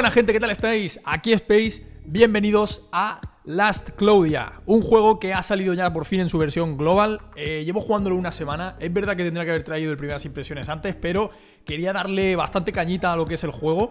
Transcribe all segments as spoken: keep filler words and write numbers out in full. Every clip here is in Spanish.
Buena gente, ¿qué tal estáis? Aquí Space, bienvenidos a Last Claudia, un juego que ha salido ya por fin en su versión global. eh, Llevo jugándolo una semana, es verdad que tendría que haber traído el primeras impresiones antes, pero quería darle bastante cañita a lo que es el juego.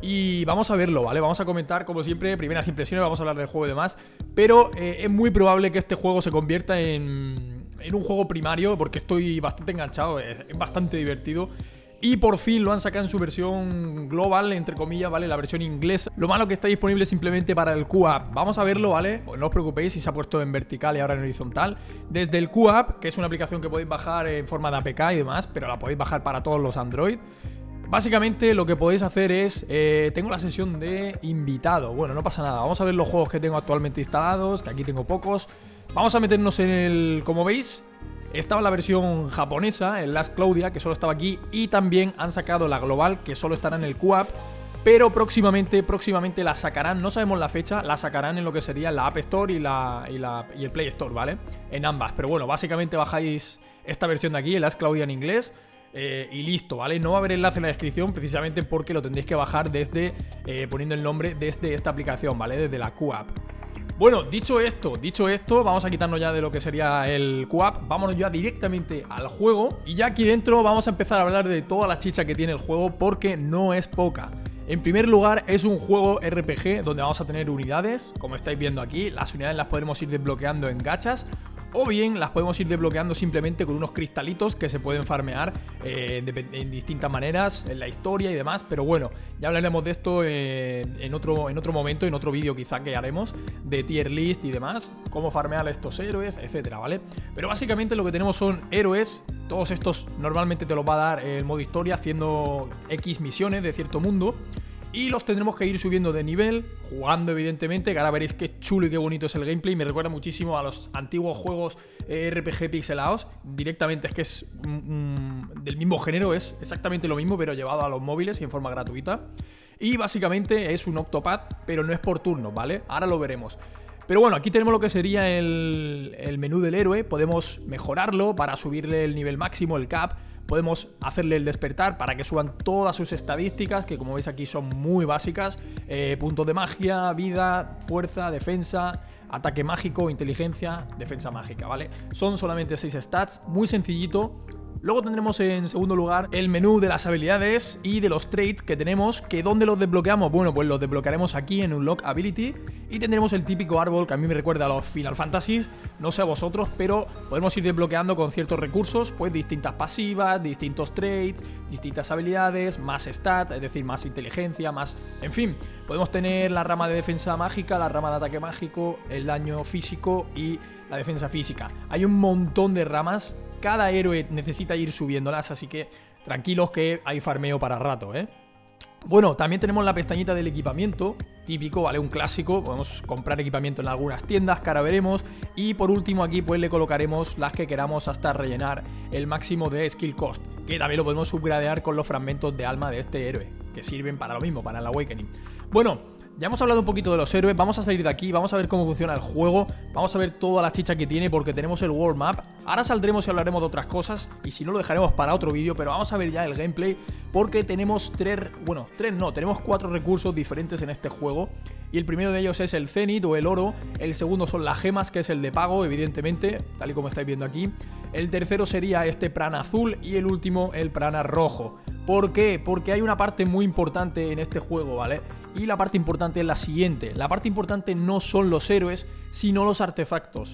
Y vamos a verlo, ¿vale? Vamos a comentar, como siempre, primeras impresiones, vamos a hablar del juego y demás. Pero eh, es muy probable que este juego se convierta en, en un juego primario, porque estoy bastante enganchado, es, es bastante divertido. Y por fin lo han sacado en su versión global, entre comillas, ¿vale? La versión inglesa. Lo malo que está disponible simplemente para el Q-App. Vamos a verlo, ¿vale? Pues no os preocupéis si se ha puesto en vertical y ahora en horizontal. Desde el Q-App, que es una aplicación que podéis bajar en forma de A P K y demás, pero la podéis bajar para todos los Android. Básicamente lo que podéis hacer es, eh, tengo la sesión de invitado. Bueno, no pasa nada, vamos a ver los juegos que tengo actualmente instalados, que aquí tengo pocos. Vamos a meternos en el, como veis, estaba la versión japonesa, el Last Claudia, que solo estaba aquí. Y también han sacado la global, que solo estará en el Q-App. Pero próximamente, próximamente la sacarán, no sabemos la fecha, la sacarán en lo que sería la App Store y, la, y, la, y el Play Store, ¿vale? En ambas, pero bueno, básicamente bajáis esta versión de aquí, el Last Claudia en inglés. Eh, y listo, ¿vale? No va a haber enlace en la descripción precisamente porque lo tendréis que bajar desde, eh, poniendo el nombre desde esta aplicación, ¿vale? Desde la Q-App. Bueno, dicho esto, dicho esto, vamos a quitarnos ya de lo que sería el Q-App. Vámonos ya directamente al juego. Y ya aquí dentro vamos a empezar a hablar de toda la chicha que tiene el juego, porque no es poca. En primer lugar, es un juego R P G donde vamos a tener unidades, como estáis viendo aquí. Las unidades las podremos ir desbloqueando en gachas, o bien las podemos ir desbloqueando simplemente con unos cristalitos que se pueden farmear eh, de, en distintas maneras en la historia y demás. Pero bueno, ya hablaremos de esto eh, en, otro, en otro momento, en otro vídeo quizá que haremos de tier list y demás, cómo farmear a estos héroes, etcétera, ¿vale? Pero básicamente lo que tenemos son héroes. Todos estos normalmente te los va a dar el modo historia haciendo X misiones de cierto mundo. Y los tendremos que ir subiendo de nivel, jugando evidentemente, que ahora veréis qué chulo y qué bonito es el gameplay. Me recuerda muchísimo a los antiguos juegos eh, R P G pixelados. Directamente es que es mm, del mismo género, es exactamente lo mismo, pero llevado a los móviles y en forma gratuita. Y básicamente es un Octopath, pero no es por turno, ¿vale? Ahora lo veremos. Pero bueno, aquí tenemos lo que sería el, el menú del héroe. Podemos mejorarlo para subirle el nivel máximo, el cap. Podemos hacerle el despertar para que suban todas sus estadísticas, que como veis aquí son muy básicas. eh, Puntos de magia, vida, fuerza, defensa, ataque mágico, inteligencia, defensa mágica, ¿vale? Son solamente seis stats, muy sencillito. Luego tendremos en segundo lugar el menú de las habilidades y de los traits que tenemos, que ¿dónde los desbloqueamos? Bueno, pues los desbloquearemos aquí en Unlock Ability y tendremos el típico árbol que a mí me recuerda a los Final Fantasies, no sé a vosotros, pero podemos ir desbloqueando con ciertos recursos, pues distintas pasivas, distintos traits, distintas habilidades, más stats, es decir, más inteligencia, más... En fin, podemos tener la rama de defensa mágica, la rama de ataque mágico, el daño físico y la defensa física. Hay un montón de ramas. Cada héroe necesita ir subiéndolas, así que tranquilos que hay farmeo para rato, ¿eh? Bueno, también tenemos la pestañita del equipamiento, típico, ¿vale? Un clásico, podemos comprar equipamiento en algunas tiendas, que ahora veremos. Y por último aquí pues le colocaremos las que queramos hasta rellenar el máximo de skill cost, que también lo podemos upgradear con los fragmentos de alma de este héroe, que sirven para lo mismo, para el Awakening. Bueno, ya hemos hablado un poquito de los héroes, vamos a salir de aquí, vamos a ver cómo funciona el juego, vamos a ver toda la chicha que tiene porque tenemos el World Map. Ahora saldremos y hablaremos de otras cosas y si no lo dejaremos para otro vídeo, pero vamos a ver ya el gameplay porque tenemos tres, bueno, tres no, tenemos cuatro recursos diferentes en este juego. Y el primero de ellos es el Zenith o el oro, el segundo son las gemas, que es el de pago, evidentemente, tal y como estáis viendo aquí. El tercero sería este prana azul y el último el prana rojo. ¿Por qué? Porque hay una parte muy importante en este juego, ¿vale? Y la parte importante es la siguiente. La parte importante no son los héroes, sino los artefactos.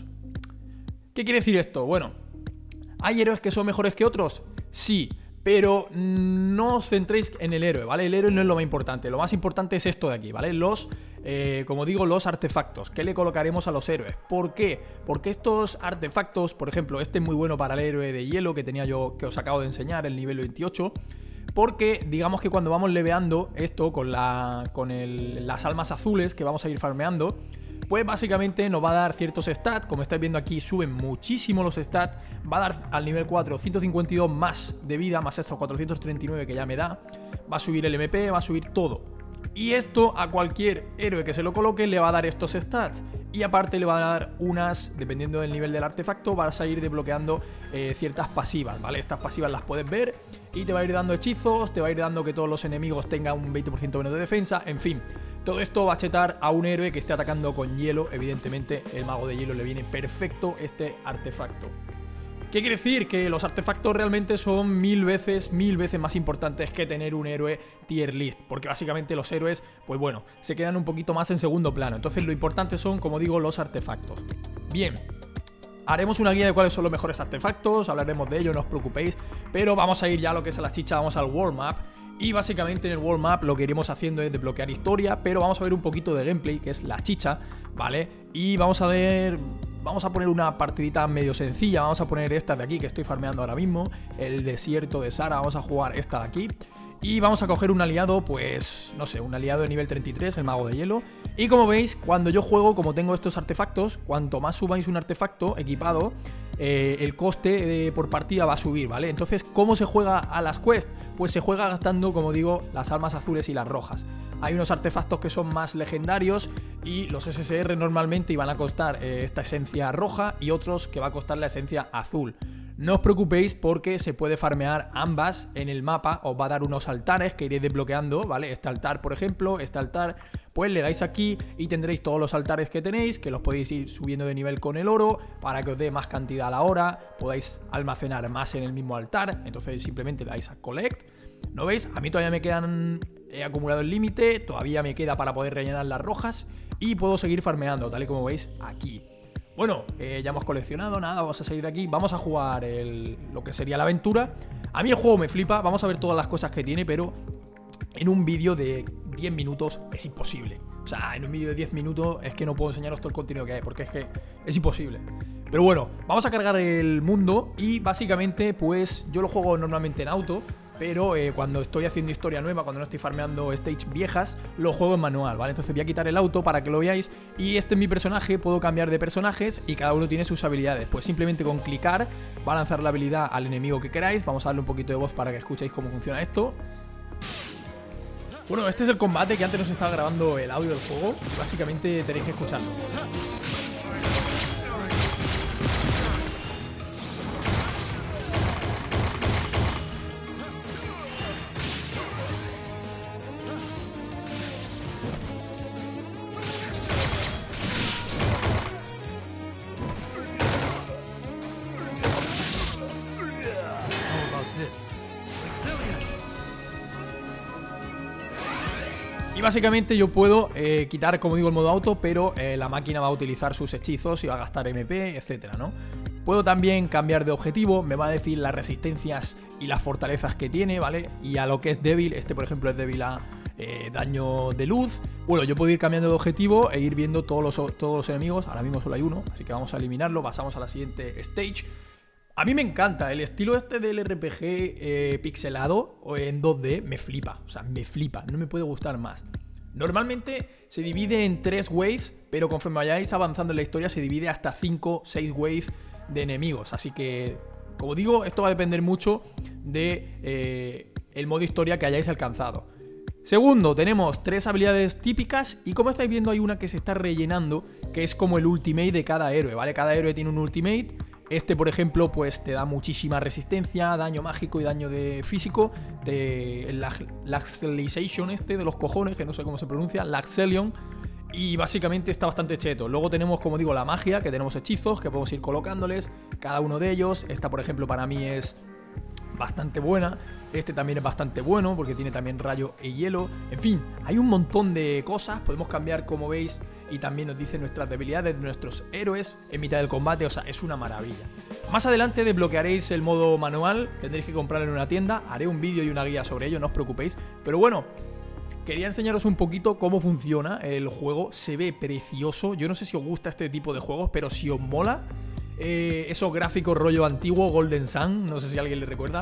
¿Qué quiere decir esto? Bueno, ¿hay héroes que son mejores que otros? Sí, pero no os centréis en el héroe, ¿vale? El héroe no es lo más importante. Lo más importante es esto de aquí, ¿vale? Los, eh, como digo, los artefactos. ¿Qué le colocaremos a los héroes? ¿Por qué? Porque estos artefactos, por ejemplo, este es muy bueno para el héroe de hielo que tenía yo, que os acabo de enseñar, el nivel veintiocho. Porque digamos que cuando vamos leveando esto con, la, con el, las almas azules que vamos a ir farmeando, pues básicamente nos va a dar ciertos stats. Como estáis viendo aquí, suben muchísimo los stats. Va a dar al nivel cuatro ciento cincuenta y dos más de vida, más estos cuatrocientos treinta y nueve que ya me da. Va a subir el M P, va a subir todo. Y esto a cualquier héroe que se lo coloque le va a dar estos stats. Y aparte le va a dar unas, dependiendo del nivel del artefacto, vas a ir desbloqueando eh, ciertas pasivas, ¿vale? Estas pasivas las puedes ver y te va a ir dando hechizos, te va a ir dando que todos los enemigos tengan un veinte por ciento menos de defensa, en fin. Todo esto va a chetar a un héroe que esté atacando con hielo. Evidentemente el mago de hielo le viene perfecto este artefacto. ¿Qué quiere decir? Que los artefactos realmente son mil veces, mil veces más importantes que tener un héroe tier list, porque básicamente los héroes, pues bueno, se quedan un poquito más en segundo plano. Entonces lo importante son, como digo, los artefactos. Bien, haremos una guía de cuáles son los mejores artefactos, hablaremos de ello, no os preocupéis, pero vamos a ir ya a lo que es a la chicha, vamos al World Map. Y básicamente en el World Map lo que iremos haciendo es desbloquear historia, pero vamos a ver un poquito de gameplay, que es la chicha, ¿vale? Y vamos a ver... Vamos a poner una partidita medio sencilla, vamos a poner esta de aquí que estoy farmeando ahora mismo, el desierto de Sara, vamos a jugar esta de aquí. Y vamos a coger un aliado, pues, no sé, un aliado de nivel treinta y tres, el mago de hielo. Y como veis, cuando yo juego, como tengo estos artefactos, cuanto más subáis un artefacto equipado, eh, el coste de, por partida va a subir, ¿vale? Entonces, ¿cómo se juega a las quests? Pues se juega gastando, como digo, las almas azules y las rojas. Hay unos artefactos que son más legendarios y los S S R normalmente iban a costar eh, esta esencia roja y otros que va a costar la esencia azul. No os preocupéis porque se puede farmear ambas en el mapa, os va a dar unos altares que iréis desbloqueando, ¿vale? Este altar, por ejemplo, este altar, pues le dais aquí y tendréis todos los altares que tenéis, que los podéis ir subiendo de nivel con el oro para que os dé más cantidad a la hora, podáis almacenar más en el mismo altar, entonces simplemente le dais a Collect. ¿No veis? A mí todavía me quedan, he acumulado el límite, todavía me queda para poder rellenar las rojas y puedo seguir farmeando, tal y como veis aquí. Bueno, eh, ya hemos coleccionado, nada, vamos a salir de aquí, vamos a jugar el, lo que sería la aventura. A mí el juego me flipa, vamos a ver todas las cosas que tiene, pero en un vídeo de diez minutos es imposible. O sea, en un vídeo de diez minutos es que no puedo enseñaros todo el contenido que hay, porque es que es imposible. Pero bueno, vamos a cargar el mundo y básicamente pues yo lo juego normalmente en auto, pero eh, cuando estoy haciendo historia nueva, cuando no estoy farmeando stage viejas, lo juego en manual, ¿vale? Entonces voy a quitar el auto para que lo veáis. Y este es mi personaje, puedo cambiar de personajes y cada uno tiene sus habilidades. Pues simplemente con clicar va a lanzar la habilidad al enemigo que queráis. Vamos a darle un poquito de voz para que escuchéis cómo funciona esto. Bueno, este es el combate que antes nos estaba grabando el audio del juego. Básicamente tenéis que escucharlo. Y básicamente yo puedo eh, quitar, como digo, el modo auto, pero eh, la máquina va a utilizar sus hechizos y va a gastar M P, etcétera, ¿no? Puedo también cambiar de objetivo, me va a decir las resistencias y las fortalezas que tiene, ¿vale? Y a lo que es débil, este por ejemplo es débil a eh, daño de luz. Bueno, yo puedo ir cambiando de objetivo e ir viendo todos los, todos los enemigos. Ahora mismo solo hay uno, así que vamos a eliminarlo, pasamos a la siguiente stage. A mí me encanta, el estilo este del R P G eh, pixelado o en dos D me flipa, o sea, me flipa, no me puede gustar más. Normalmente se divide en tres waves, pero conforme vayáis avanzando en la historia se divide hasta cinco, seis waves de enemigos. Así que, como digo, esto va a depender mucho de eh, el modo historia que hayáis alcanzado. Segundo, tenemos tres habilidades típicas y como estáis viendo hay una que se está rellenando, que es como el ultimate de cada héroe, ¿vale? Cada héroe tiene un ultimate. Este, por ejemplo, pues te da muchísima resistencia, daño mágico y daño de físico. De Laxelization este de los cojones, que no sé cómo se pronuncia, Laxelion. Y básicamente está bastante cheto. Luego tenemos, como digo, la magia, que tenemos hechizos, que podemos ir colocándoles cada uno de ellos. Esta, por ejemplo, para mí es bastante buena. Este también es bastante bueno, porque tiene también rayo y hielo. En fin, hay un montón de cosas. Podemos cambiar, como veis, y también nos dice nuestras debilidades de nuestros héroes en mitad del combate, o sea, es una maravilla. Más adelante desbloquearéis el modo manual, tendréis que comprarlo en una tienda, haré un vídeo y una guía sobre ello, no os preocupéis, pero bueno, quería enseñaros un poquito cómo funciona el juego, se ve precioso, yo no sé si os gusta este tipo de juegos, pero si os mola, eh, esos gráficos rollo antiguo, Golden Sun, no sé si a alguien le recuerda,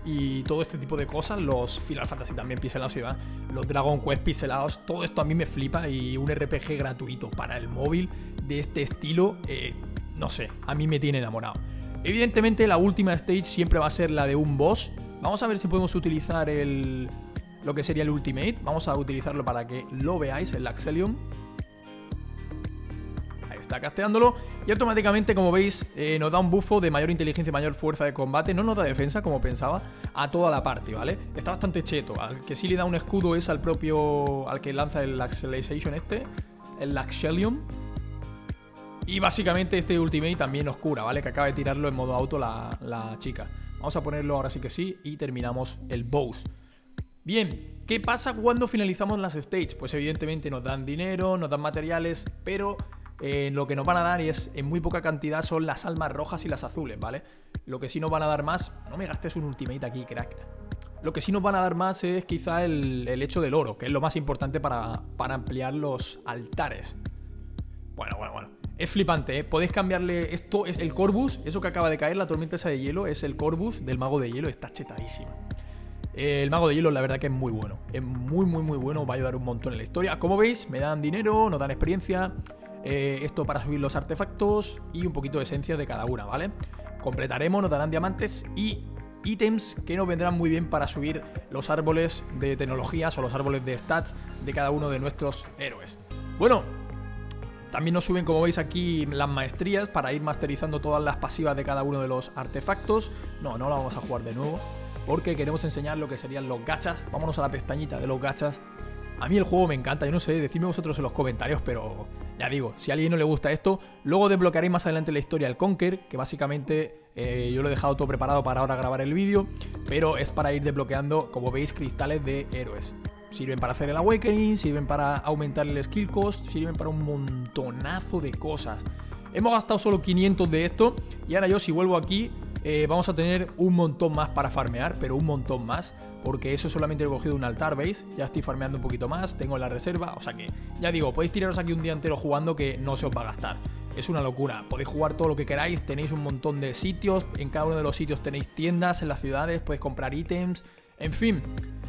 y todo este tipo de cosas, los Final Fantasy también pixelados, ¿sí, va? Los Dragon Quest pixelados, todo esto a mí me flipa y un R P G gratuito para el móvil de este estilo, eh, no sé, a mí me tiene enamorado. Evidentemente la última stage siempre va a ser la de un boss. Vamos a ver si podemos utilizar el, lo que sería el Ultimate. Vamos a utilizarlo para que lo veáis, el Laxelium. Ahí está, casteándolo. Y automáticamente, como veis, eh, nos da un buffo de mayor inteligencia y mayor fuerza de combate. No nos da defensa, como pensaba, a toda la party, ¿vale? Está bastante cheto. Al que sí le da un escudo es al propio... al que lanza el Laxelization este, el Laxelium. Y básicamente este Ultimate también nos cura, ¿vale? Que acaba de tirarlo en modo auto la, la chica. Vamos a ponerlo ahora sí que sí y terminamos el boss. Bien, ¿qué pasa cuando finalizamos las stages? Pues evidentemente nos dan dinero, nos dan materiales, pero eh, lo que nos van a dar, y es en muy poca cantidad, son las almas rojas y las azules, ¿vale? Lo que sí nos van a dar más... No me gastes un Ultimate aquí, crack. Lo que sí nos van a dar más es quizá el, el hecho del oro, que es lo más importante para, para ampliar los altares. Bueno, bueno, bueno. Es flipante, ¿eh? Podéis cambiarle... Esto es el Corvus, eso que acaba de caer, la tormenta esa de hielo, es el Corvus del mago de hielo, está chetadísimo. El mago de hielo la verdad que es muy bueno. Es muy, muy, muy bueno, va a ayudar un montón en la historia. Como veis, me dan dinero, nos dan experiencia, eh, esto para subir los artefactos y un poquito de esencia de cada una, ¿vale? Completaremos, nos darán diamantes y ítems que nos vendrán muy bien para subir los árboles de tecnologías o los árboles de stats de cada uno de nuestros héroes. Bueno... También nos suben, como veis aquí, las maestrías para ir masterizando todas las pasivas de cada uno de los artefactos. No, no la vamos a jugar de nuevo porque queremos enseñar lo que serían los gachas. Vámonos a la pestañita de los gachas. A mí el juego me encanta, yo no sé, decidme vosotros en los comentarios, pero ya digo, si a alguien no le gusta esto, luego desbloquearéis más adelante la historia del Conquer, que básicamente eh, yo lo he dejado todo preparado para ahora grabar el vídeo, pero es para ir desbloqueando, como veis, cristales de héroes. Sirven para hacer el Awakening, sirven para aumentar el skill cost, sirven para un montonazo de cosas. Hemos gastado solo quinientos de esto y ahora yo si vuelvo aquí eh, vamos a tener un montón más para farmear, pero un montón más, porque eso solamente lo he cogido de un altar, ¿veis? Ya estoy farmeando un poquito más, tengo la reserva, o sea que ya digo, podéis tiraros aquí un día entero jugando que no se os va a gastar. Es una locura, podéis jugar todo lo que queráis, tenéis un montón de sitios, en cada uno de los sitios tenéis tiendas en las ciudades, podéis comprar ítems, en fin...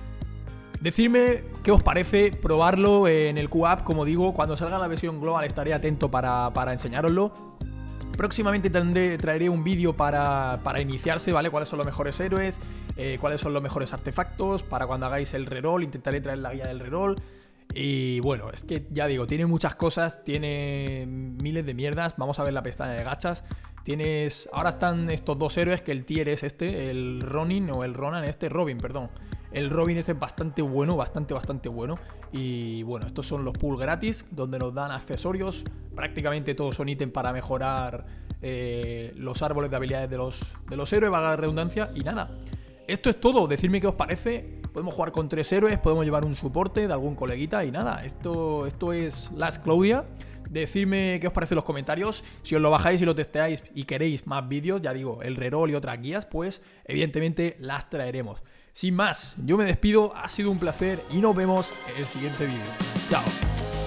Decidme qué os parece probarlo en el Q-App, como digo, cuando salga la versión global estaré atento para, para enseñároslo. Próximamente tendré, traeré un vídeo para, para iniciarse, ¿vale? Cuáles son los mejores héroes, eh, cuáles son los mejores artefactos, para cuando hagáis el reroll, intentaré traer la guía del reroll. Y bueno, es que ya digo, tiene muchas cosas, tiene miles de mierdas. Vamos a ver la pestaña de gachas. Tienes, ahora están estos dos héroes, que el tier es este, el Ronin o el Ronan, este, Robin, perdón. El Robin este es bastante bueno, bastante, bastante bueno. Y bueno, estos son los pools gratis, donde nos dan accesorios. Prácticamente todos son ítems para mejorar eh, los árboles de habilidades de los, de los héroes, valga la redundancia. Y nada, esto es todo, decidme qué os parece. Podemos jugar con tres héroes, podemos llevar un soporte de algún coleguita. Y nada, esto, esto es Last Claudia. Decidme qué os parece en los comentarios. Si os lo bajáis y lo testeáis y queréis más vídeos, ya digo, el reroll y otras guías, pues evidentemente las traeremos. Sin más, yo me despido, ha sido un placer y nos vemos en el siguiente vídeo. Chao.